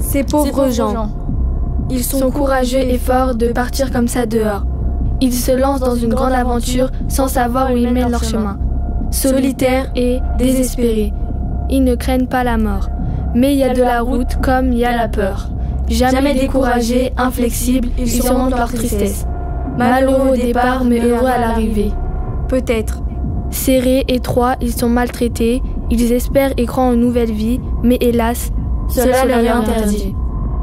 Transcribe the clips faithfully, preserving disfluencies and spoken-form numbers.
Ces pauvres gens. Ils sont courageux et forts de partir comme ça dehors. Ils se lancent dans une grande aventure sans savoir où ils mènent leur chemin. Solitaires et désespérés. Ils ne craignent pas la mort. Mais il y a de la route comme il y a la peur. Jamais découragés, inflexibles, ils surmontent leur tristesse. Malheureux au départ, mais heureux à l'arrivée. Peut-être. Serrés, étroits, ils sont maltraités. Ils espèrent et croient en une nouvelle vie, mais hélas, cela leur est interdit.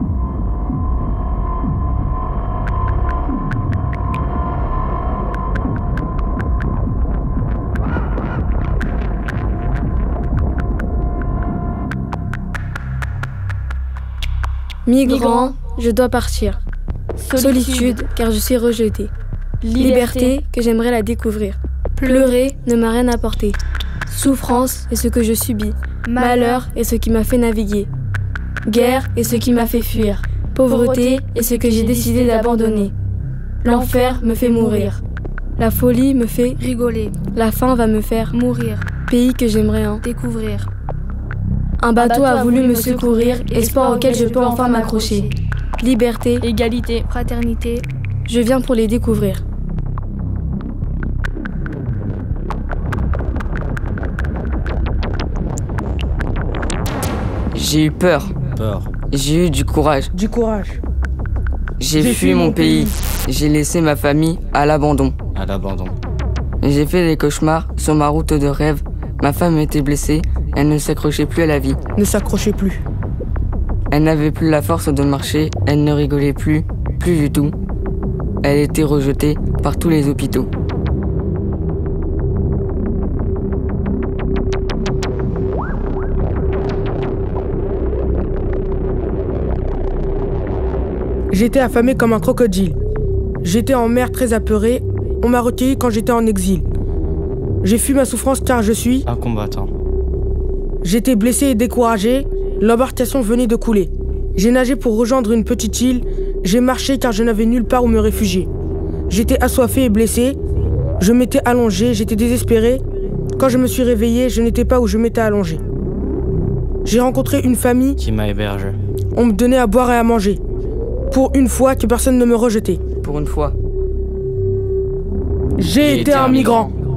Migrant, je dois partir. Solitude, car je suis rejeté. Liberté, que j'aimerais la découvrir. Pleurer ne m'a rien apporté. Souffrance est ce que je subis. Malheur est ce qui m'a fait naviguer. Guerre est ce qui m'a fait fuir. Pauvreté est ce que j'ai décidé d'abandonner. L'enfer me fait mourir. La folie me fait rigoler. La faim va me faire mourir. Pays que j'aimerais en découvrir. Un bateau a voulu me secourir, espoir auquel je peux enfin m'accrocher. Liberté, égalité, fraternité, je viens pour les découvrir. J'ai eu peur. Peur. J'ai eu du courage. Du courage. J'ai fui mon pays. J'ai laissé ma famille à l'abandon. À l'abandon. J'ai fait des cauchemars sur ma route de rêve. Ma femme était blessée. Elle ne s'accrochait plus à la vie. Ne s'accrochait plus. Elle n'avait plus la force de marcher. Elle ne rigolait plus. Plus du tout. Elle était rejetée par tous les hôpitaux. J'étais affamé comme un crocodile. J'étais en mer très apeuré. On m'a recueilli quand j'étais en exil. J'ai fui ma souffrance car je suis un combattant. J'étais blessé et découragé. L'embarcation venait de couler. J'ai nagé pour rejoindre une petite île. J'ai marché car je n'avais nulle part où me réfugier. J'étais assoiffé et blessé. Je m'étais allongé, j'étais désespéré. Quand je me suis réveillé, je n'étais pas où je m'étais allongé. J'ai rencontré une famille qui m'a hébergé. On me donnait à boire et à manger. Pour une fois que personne ne me rejetait. Pour une fois. J'ai été, été un migrant. migrant.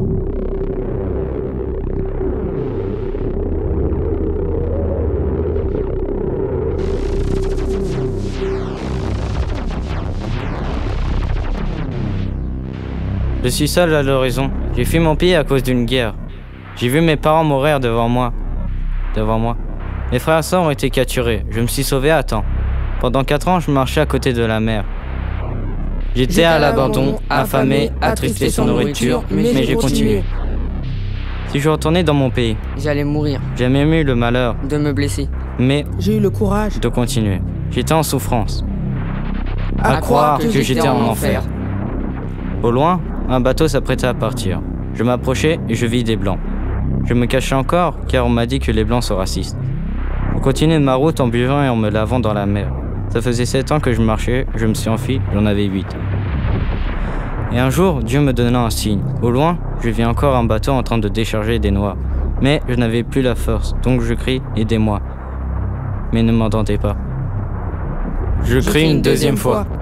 Je suis seul à l'horizon. J'ai fui mon pays à cause d'une guerre. J'ai vu mes parents mourir devant moi. Devant moi. Mes frères et sœurs ont été capturés. Je me suis sauvé à temps. Pendant quatre ans, je marchais à côté de la mer. J'étais à l'abandon, affamé, attristé sans nourriture, mais, mais j'ai continué. Si je retournais dans mon pays, j'allais mourir. J'ai même eu le malheur de me blesser. Mais j'ai eu le courage de continuer. J'étais en souffrance. À, à croire que, que j'étais en enfer. Au loin, un bateau s'apprêtait à partir. Je m'approchais et je vis des blancs. Je me cachais encore car on m'a dit que les blancs sont racistes. Je continuais ma route en buvant et en me lavant dans la mer. Ça faisait sept ans que je marchais, je me suis enfui, j'en avais huit. Et un jour, Dieu me donna un signe. Au loin, je vis encore un bateau en train de décharger des noix. Mais je n'avais plus la force, donc je crie « Aidez-moi ». Mais ne m'entendez pas. Je, je crie une deuxième fois. fois.